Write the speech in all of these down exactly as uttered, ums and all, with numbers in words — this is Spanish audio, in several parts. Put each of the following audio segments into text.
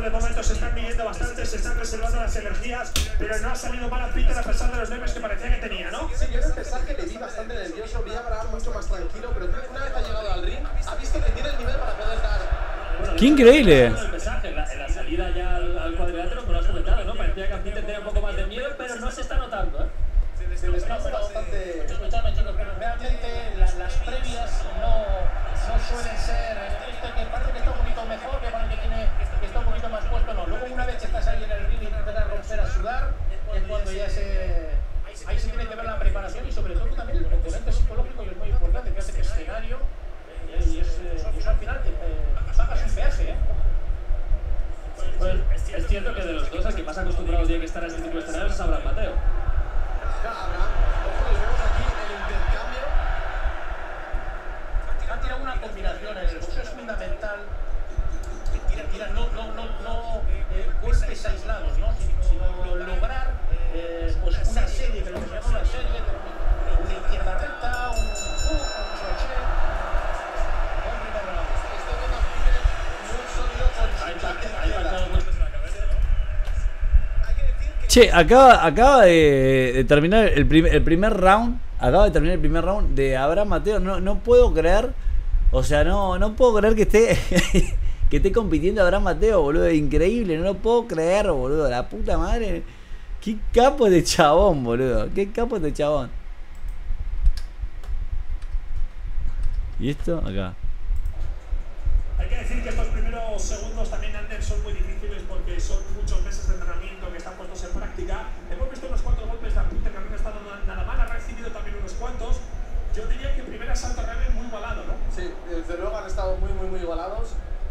de momento se están midiendo bastante, se están reservando las energías, pero no ha salido mal a Peter a pesar de los nervios que parecía que tenía, ¿no? Sí, yo en el pesaje le vi bastante nervioso, vi a Abraham mucho más tranquilo, pero creo que una vez ha llegado al ring, ha visto que tiene el nivel para poder dar. Bueno, ¡qué increíble! En el pesaje, en la, en la salida ya al, al cuadrilátero, como lo has comentado, ¿no? Parecía que a Peter tenía un poco más de miedo, pero no se está notando, ¿eh? Se le está bastante. Escuchadme, chicos, pero realmente las, las previas no, no suelen ser. Esto que parece que está un poquito mejor, que parece que, tiene, que está un poquito más puesto, no. Luego, una vez que estás ahí en el ring y empiezas a romper, a sudar, es cuando ya se. Ahí se tiene que ver la preparación y, sobre todo, también el componente psicológico, y es muy importante, que hace que escenario. Y es, y eso al final te eh, pagas un peaje, ¿eh? Pues es cierto que de los dos, el que más acostumbrado tiene que estar a este tipo de escenarios es Abraham Mateo. Abraham, ojo, y vemos aquí el intercambio. Han tirado una combinación, en el boxeo es fundamental. Tira, tira, no, no, no, no eh, golpes aislados, ¿no? Sino lograr eh, pues una serie, que lo que se llama una serie, una izquierda recta, un hook, un crochet. Buen primer round. Estoy viendo a Peter muy sólido con Ha su impactado, ha impactado mucho en la cabeza, ¿no? Hay que decir que Che, acaba, acaba de, de terminar el, prim, el primer round. Acaba de terminar el primer round de Abraham Mateo. No, no puedo creer. O sea, no, no puedo creer que esté que esté compitiendo Abraham Mateo, boludo. Increíble, no lo puedo creer, boludo. La puta madre. Qué capo de chabón, boludo. Qué capo de chabón. ¿Y esto? Acá. Hay que decir que estos primeros segundos también, Ander, son muy difíciles porque son muchos meses de entrenamiento que están puestos en práctica. Hemos visto unos cuantos golpes de Peter que no han estado nada mal, ha recibido también unos cuantos. Yo diría que primer asalto realmente muy igualado, ¿no? sí, desde luego han estado muy, muy, muy igualados.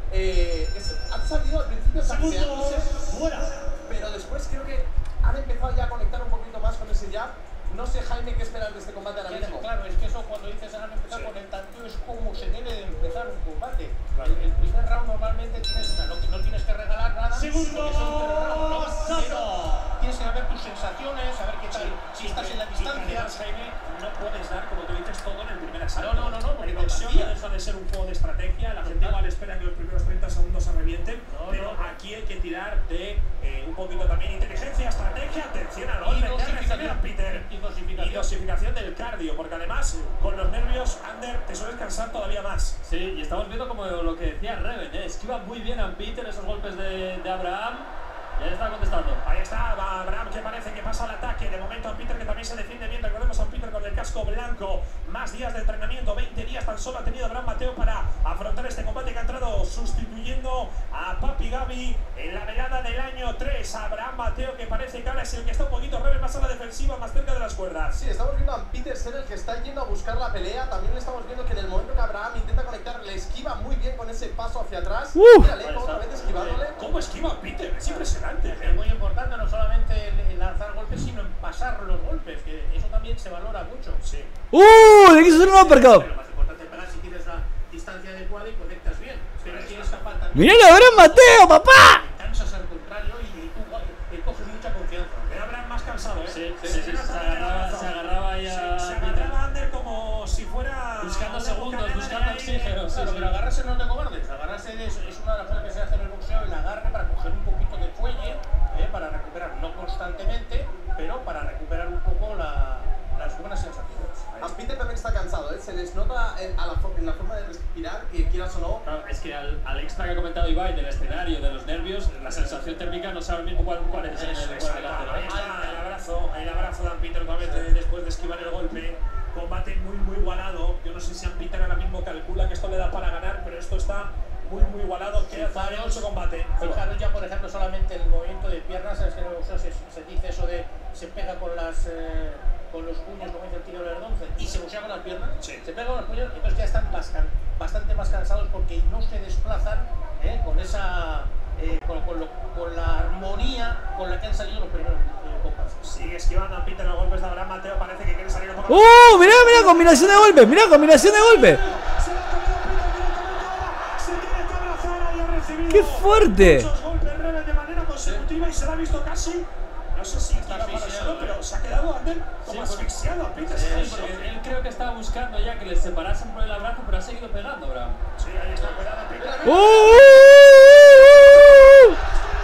Eh, es, han salido al principio saqueándose, fuera. pero después creo que han empezado ya a conectar un poquito más con ese jab. No sé, Jaime, qué esperar de este combate ahora mismo. Claro, es que eso cuando dices han empezado con el tanteo es como se debe de empezar un combate. El, el primer round normalmente tienes una, no, no tienes que regalar nada. Segundo porque son tres rounds, ¿no? asalto. Pero tienes que saber tus sensaciones, saber qué tal, si estás en la distancia. Jaime, no puedes dar, como tú dices, todo en el primer asalto. No, no, no, no, porque El boxeo confía. ya deja de ser un juego de estrategia. La gente igual espera que los primeros treinta segundos se revienten, No, pero no. aquí hay que tirar de eh, un poquito también inteligencia, estrategia, atención al golpe. Y Ya recibe dosificación. a Peter. Y dosificación. Y dosificación del cardio, porque además con los nervios, Ander, te sueles cansar todavía más. Sí, y estamos viendo como lo que decía Reven, ¿eh? Esquiva muy bien a Peter esos golpes de, de Abraham. Ya está contestando. Ahí está, va Abraham, que parece que pasa al ataque. De momento a Peter, que también se defiende bien. Recordemos a Peter con el casco blanco. Más días de entrenamiento, veinte días tan solo ha tenido Abraham Mateo para afrontar este combate, que ha entrado sustituyendo a Papi Gabi en la velada del año tres. Abraham Mateo, que parece que ahora es el que está un poquito Reven más a la defensiva, más cerca de las cuerdas. Sí, estamos viendo a Peter ser el que está yendo a buscar la pelea. También le estamos viendo que en el momento que Abraham intenta conectar, le esquiva muy bien con ese paso hacia atrás. Uh. Mírale, otra vez esquivándole. ¿Cómo esquiva a Peter? Es impresionante. Es muy importante no solamente el, el lanzar golpes, sino en pasar los golpes, que eso también se valora mucho. Sí. ¡Uh! Le quiso hacer un uppercut. Pero lo más importante es pegar si tienes la distancia adecuada y conectas bien. Pero si eres capaz también. ¡Mirá a Abraham Mateo, papá! Te cansas al contrario y tú eh, coges mucha confianza. Era Abraham más cansado, ¿eh? Sí, sí, sí, sí, se agarraba, se agarraba ahí a Se Peter. agarraba a Ander como si fuera Buscando una segundos, bocanada buscando de aire. oxígeno. Sí, Claro, sí. pero agarrarse no es de cobardes. Agarrarse es, es una de las cosas que se hace en el boxeo, el agarre para coger un poquito de fuelle, eh, para recuperar, no constantemente, pero para recuperar un poco la, las buenas sensaciones. A Peter también está cansado, ¿eh? Se les nota en, a la, en la forma de respirar, que quieras o no. Claro, es que al, al extra que ha comentado Ibai del escenario, de los nervios, la sensación térmica no sabe mismo cuál, cuál es. Eso, el, eso, cuál es ahí el- está el abrazo, el abrazo de Peter otra vez eh, después de esquivar el golpe. Combate muy muy igualado. Yo no sé si Peter ahora mismo calcula que esto le da para ganar, pero esto está muy muy igualado. Queda todavía mucho combate. Fijaros ya, por ejemplo, solamente el movimiento de piernas, es que en el boxeo se, se dice eso de se pega con las eh, con los puños, como dice el tiro del once, y se boxea con las piernas, Sí. se pega con los puños, entonces ya están bastante, bastante más cansados porque no se desplazan eh, con esa eh, con, con, lo, con la armonía con la que han salido los primeros eh, compases. Sigue esquivando a Peter los golpes de Abraham Mateo. Parece que quiere salir un poco. ¡Uh! Mirá, mirá, combinación de golpes. Mirá, combinación de golpes. Se la ha comido Peter directamente ahora. Se tiene que abrazar ahí, ha recibido ¡Qué fuerte! muchos golpes Reven de manera consecutiva y se la ha visto casi. No sé si está asfixiado, pero se ha quedado Ander como Sí, asfixiado a Peter. Sí, Sí, porque él creo que estaba buscando ya que les separasen por el abrazo, pero ha seguido pegando, Abraham. sí, ahí está, cuidado Peter. ¡Uh!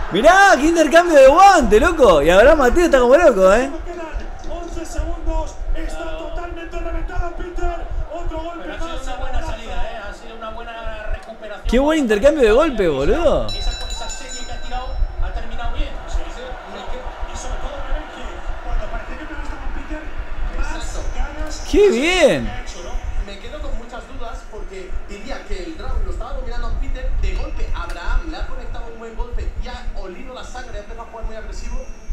Mirá, qué intercambio de guante, loco. Y Abraham Mateo está como loco, eh. Quedan once segundos. Está totalmente reventado Peter. Otro golpe Pero ha sido más. una buena salida, ¿eh? Ha sido una buena recuperación. Qué buen intercambio de golpe, boludo. Esa, esa serie que ha tirado ha terminado bien. Sí, sí. Y sobre todo ver que cuando parecía que no estaba Peter, más Exacto. ganas. ¡Qué bien! ha hecho, ¿no? Me quedo con muchas dudas porque diría que el round lo estaba dominando a Peter. De golpe, Abraham le ha conectado un buen golpe y ha olido la sangre, ha empezado a jugar muy agresivo.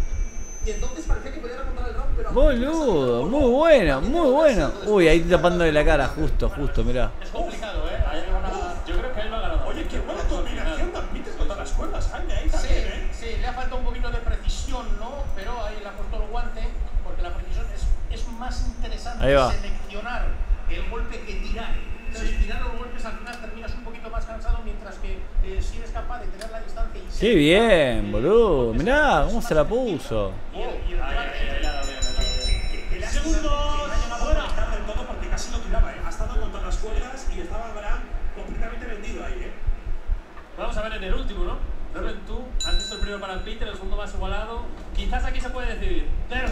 Y entonces parecía que podía remontar el round, pero. Boludo, muy bueno, muy bueno. Uy, ahí tapándole la cara, justo, justo, mirá. Es complicado, ¿eh? Hay una- Yo creo que él lo ha ganado. Oye, qué buena combinación de Peter con todas las cuerdas, Jaime, ahí Sí, también, ¿eh? sí, le ha faltado un poquito de precisión, ¿no? Pero ahí le ha puesto el guante, porque la precisión es, es más interesante Ahí va. seleccionar el golpe que tirar. Entonces, tirar los golpes al final terminas un poquito más cansado, mientras que eh, si eres capaz de tener la distancia y Qué bien, boludo. Mirá cómo se la puso. Y el, y el Ahí, remate- ahí, ahí le ha dado bien, le ha dado bien. Que, que le ha Segundos, que le ha llamado a fuera. conectar del todo porque casi lo tiraba, ¿eh? Ha estado contra las cuerdas y estaba Abraham completamente vendido ahí, ¿eh? Vamos a ver en el último, ¿no? Rubén, tú has visto el primero para Peter, el segundo más igualado. Quizás aquí se puede decidir.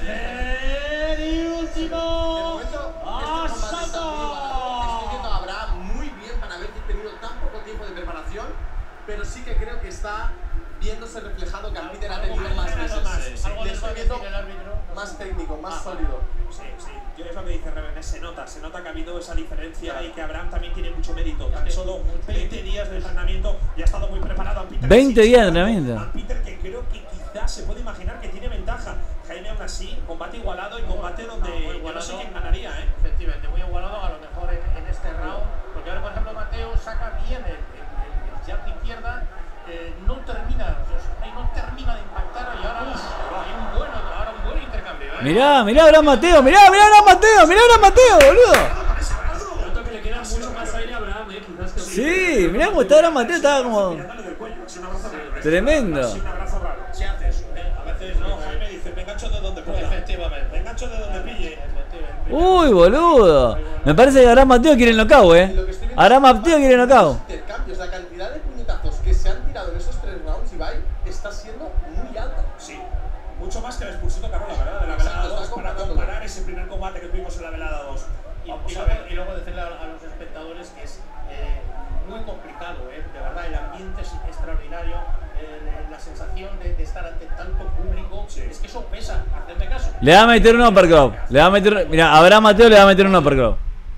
Tercer y último. De momento, ¡Ah, este combate está muy igualado. Estoy viendo a Sato! Abraham muy bien para haber tenido tan poco tiempo de preparación, pero sí que creo que está viéndose reflejado que a Peter ha tenido algo más más, veces. algo Le les va estoy a viendo decir el árbitro. más técnico, más Ah, sólido. Sí, sí. Yo es lo que dice Rebené, se nota, se nota que ha habido esa diferencia y que Abraham también tiene mucho mérito. Tan solo veinte días de entrenamiento y ha estado muy preparado. A Peter veinte sí, días de sí, entrenamiento. A Peter que creo que quizás se puede imaginar que tiene ventaja. Jaime aún así, combate igualado y combate donde Ah, muy yo no igualado. sé quién ganaría, ¿eh? Efectivamente, muy igualado a lo mejor en, en este round, porque ahora por ejemplo Mateo saca bien el, el, el, el jab de izquierda, eh, no termina, o sea, ahí no termina de impactar y ahora hay un buen, ahora un buen intercambio, ¿eh? Mirá, mirá Abraham Mateo, mirá, mirá Abraham Mateo, mirá Abraham Mateo, boludo. Con ese brazo. Noto que le queda mucho más aire a Abraham, eh. Quizás que Sí, mirá cómo está Abraham Mateo, estaba como Mirándole del cuello, así un abrazo raro, ¿eh? tremendo. Así un abrazo raro. Se hace eso, ¿eh? A veces No, no, Jaime dice, me engancho de donde pueda. efectivamente. Me engancho de donde pille. Efectivamente. Uy, boludo. Me parece que Abraham Mateo quiere el knockout, eh. Abraham Mateo quiere el knockout. Intercambios, la cantidad de puñetazos que se han tirado en esos tres rounds, Ibai, está siendo muy alta. Sí, mucho más que el expulsito Carola, ¿verdad? De la velada Exacto, dos, está para comparándolo. comparar ese primer combate que tuvimos en la velada dos. Y, Vamos y a luego, ver. y luego decirle a, a los espectadores que es eh, muy complicado, ¿eh? De verdad, el ambiente es extraordinario, eh, la sensación de, de estar ante tanto público, Sí. es que eso pesa, hacedme caso. Le va a meter un uppercut. Le va a meter. Mira, Abraham Mateo le va a meter un uppercut.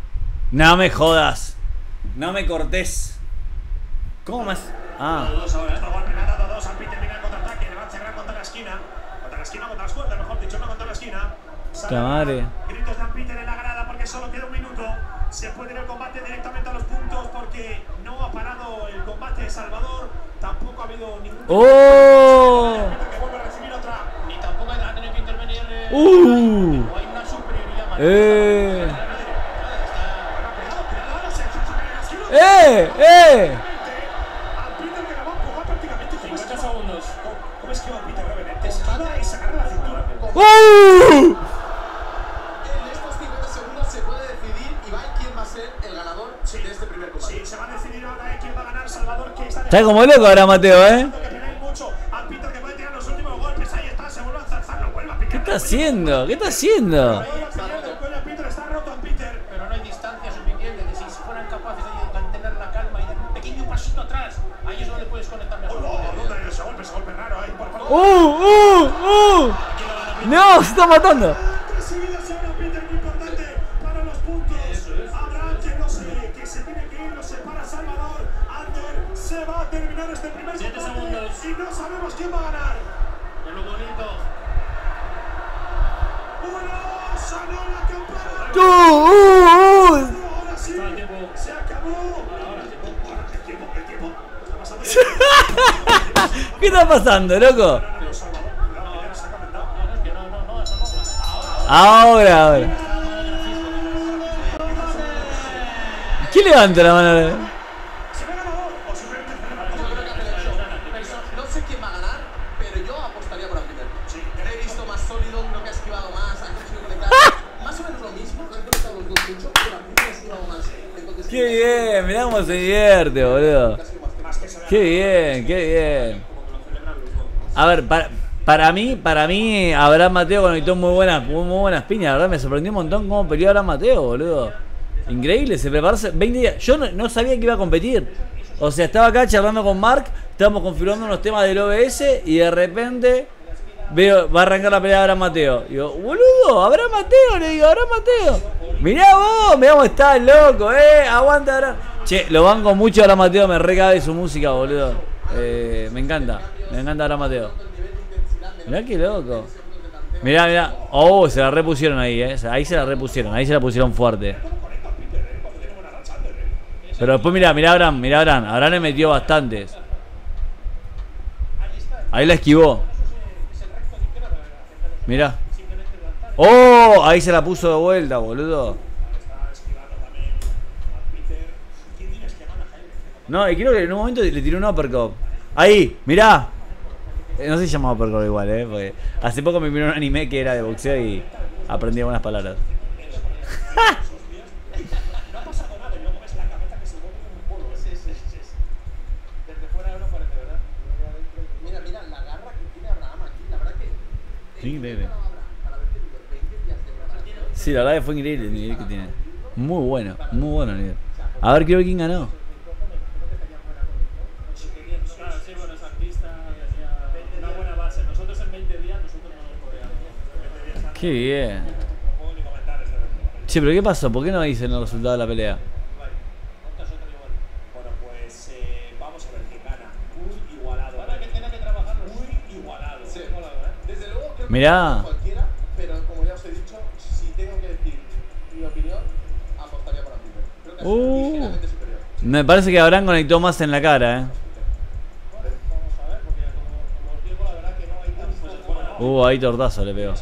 No me jodas. No me cortés. ¿Cómo más? Ah. Dos ahora, este golpe le ha dado dos al Peter, viene el contraataque, le va a cerrar contra la esquina. Contra la esquina, contra las cuerdas, mejor dicho, no contra la esquina. Puta madre. Gritos de Peter en la grada porque solo queda un minuto. Se puede ir el combate directamente a los puntos porque no ha parado el combate Salvador. Tampoco ha habido ningún. ¡Oh! Peter que vuelve a recibir otra. Ni tampoco ha tenido que intervenir. Eh, Uh. o hay una superioridad más. Eh. Cuidado, cuidado, se ¡Eh! ¡Eh! a Peter que la va a empujar prácticamente. ¿Cómo cincuenta esquiva? segundos. ¿Cómo- ¿Cómo esquiva Peter Revenant? Te esquiva y sacarle la cintura. ¡Uh! En estos cincuenta segundos se puede decidir, Ibai, quién va a ser el ganador de este primer combate. Sí, se va a decidir ahora eh, quién va a ganar. Salvador que está Está como loco ahora Mateo, eh. que pegáis mucho. A Peter que puede tirar los últimos golpes. Ahí está, se vuelve a enzarzar, lo vuelve a picar. ¿Qué está haciendo? ¿Qué está haciendo? Vuelve a pillar del cuello a Peter, está roto a Peter. Pero no hay distancia suficiente de si fueran capaces de mantener la calma y dar un pequeño pasito atrás, ahí es donde puedes conectar mejor. Oh, no, ¿dónde hay ese golpe? Ese golpe raro ahí, por favor. ¡Uh! ¡Uh! ¡Uh! ¡No! ¡Se está matando! Tres seguidas ahora Peter, muy importante para los puntos. Abraham que no se, que se tiene que ir, lo separa Salvador. Ander se va a terminar este primer Siete combate segundos. y no sabemos quién va a ganar. Es lo bonito. ¡Uno! ¡Sonó la campana! ¡Uh! ¡Uh! ¡Uh! Ahora sí, Está el tiempo. se acabó. Ahora el tiempo, ahora el tiempo, el tiempo. Está pasando el tiempo. ¿Qué está pasando, loco? Pero Salvador, cuidado, que ya nos ha comentado. No, no, es que no, no, no, eso no. Ahora. Ahora, ahora. ¿Quién levanta la mano? ¿Se ve ganador o simplemente celebra? Yo creo que hace el show. Pero no sé quién va a ganar, pero yo apostaría por Peter. Sí. Le he visto más sólido, creo que ha esquivado más, ha conseguido conectar. Más o menos lo mismo, han conectado los dos mucho, pero Peter ha esquivado más. Entonces, ¡Qué bien! Mirá cómo se divierte, boludo. ha sido más que- Más que se vea ¡Qué ganador, bien! ¡Qué bien! como que lo celebra el grupo. A ver, para, para mí, para mí, Abraham Mateo conectó muy buenas, muy, muy buenas piñas. La verdad me sorprendió un montón cómo peleó Abraham Mateo, boludo. Increíble, se preparó veinte días. Yo no, no sabía que iba a competir. O sea, estaba acá charlando con Mark, estábamos configurando unos temas del O B S y de repente veo, va a arrancar la pelea de Abraham Mateo. Digo, boludo, Abraham Mateo, le digo, Abraham Mateo. Mirá vos, mirá cómo está el loco, eh, aguanta Abraham. Che, lo banco mucho a Abraham Mateo, me recabe su música, boludo. Eh, me encanta, me encanta Abraham Mateo. Mirá qué loco. Mirá, mirá. Oh, se la repusieron ahí, eh. Ahí se la repusieron, ahí se la pusieron fuerte. Pero después mirá, mirá Abraham, mirá Abraham. Abraham le metió bastantes. Ahí la esquivó. Mirá. Oh, ahí se la puso de vuelta, boludo. No, y creo que en un momento le tiró un uppercut. Ahí, mirá. Eh, no se llama uppercut igual, eh. Porque hace poco me miró un anime que era de boxeo y aprendí algunas palabras. Increíble. Sí, la verdad que fue increíble el nivel que tiene. Muy bueno, muy bueno el nivel. A ver, creo quién ganó. Qué bien. Che, pero ¿qué pasó? ¿Por qué no dicen el resultado de la pelea? Bueno, pues eh, vamos a ver quién gana. Muy igualado. Ahora que tiene que trabajar muy igualado. Sí. Desde luego que Mirá. cualquiera, pero como ya os he dicho, si tengo que decir mi opinión, apostaría por Peter. Creo que es Uh. ligeramente superior. Me parece que Abraham conectó más en la cara, eh. Uh, ahí tortazo le pegó.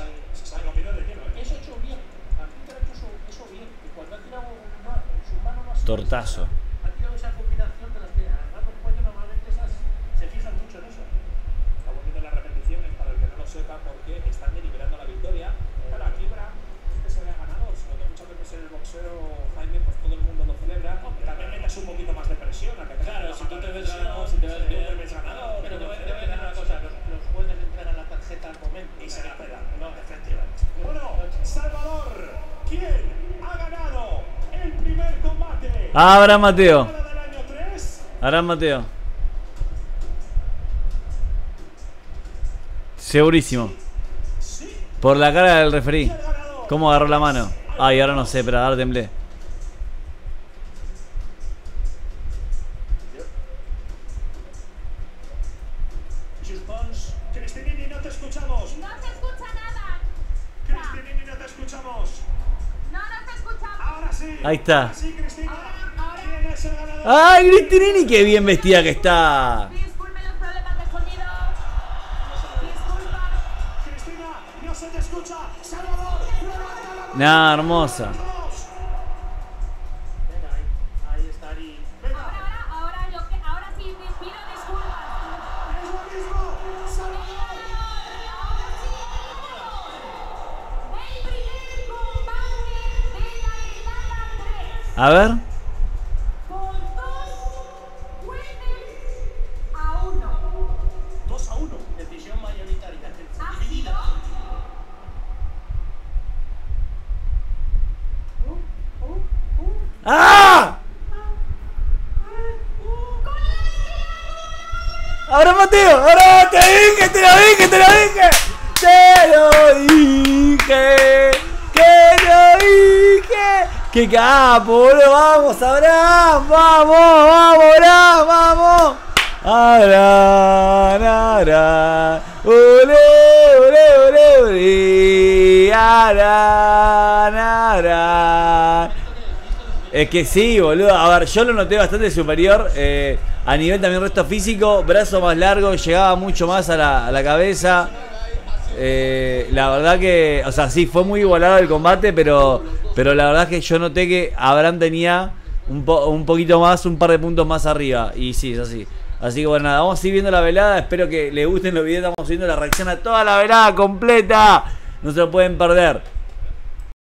Tortazo. Ha tirado esa combinación de las que además los jueces normalmente esas se fijan mucho en eso. Está volviendo las repeticiones para el que no lo sepa porque están deliberando la victoria. Claro, aquí Abraham es que se vea ganador, sino que muchas veces en el boxeo, Jaime, pues todo el mundo lo celebra. También metas un poquito más de presión. A que Claro, si tú te ves ganador, si te ves bien, te ves ganador. Pero te voy te voy a decir una cosa, los, los jueces entregan la tarjeta al momento. Y se la pega. No, efectivamente. Bueno, Salvador, ¿quién ha ganado el primer combate? Abraham Mateo. Del año tres. Abraham Mateo. Segurísimo. Sí, Por la cara del referí. el ganador. ¿Cómo agarró la mano? Ay, ahora no sé, pero ahora temblé. Juspons, Cristinini, no te escuchamos. No se escucha nada. Cristinini, no te escuchamos. No, no se escucha. Ahora sí. Ahí está. Ahora sí, Cristina. Ahora, ¿Quién es el ganador? ¡Ay, Cristinini! ¡Qué bien vestida que está! Disculpe los problemas de sonido. Disculpa. Cristina, no se te escucha. Salvador, levanta la mano. Nah, hermosa. Vamos. Venga, ahí, ahí está Ari. Venga. Ahora, ahora, ahora, yo que, ahora sí te pido disculpas. Es lo mismo. Salvador. Ahora sí, el primer combate de la velada tres. A ver. Con dos jueces a uno. dos a uno. Decisión mayoritaria. Ha Dividida. sido. Uh, uh, uh. ¡Ah! ¡Ahora Mateo! ¡Ahora te dije! ¡Te lo dije! ¡Te lo dije! ¡Te lo dije! ¡Que lo dije! ¡Qué capo, boludo! ¡Vamos, Abraham! ¡Vamos, vamos, Abraham! ¡Vamos! ¡Abraham, Abraham! ¡Ole, ole, ole, ole! ¡Abraham, Abraham! Es que sí, boludo. A ver, yo lo noté bastante superior. Eh, a nivel también resto físico. Brazo más largo. Llegaba mucho más a la, a la cabeza. Eh, la verdad que... O sea, sí, fue muy igualado el combate. Pero, pero la verdad es que yo noté que Abraham tenía un, po, un poquito más, un par de puntos más arriba. Y sí, es así. Así que bueno, nada, vamos a ir viendo la velada. Espero que les gusten los videos. Estamos viendo la reacción a toda la velada completa. No se lo pueden perder.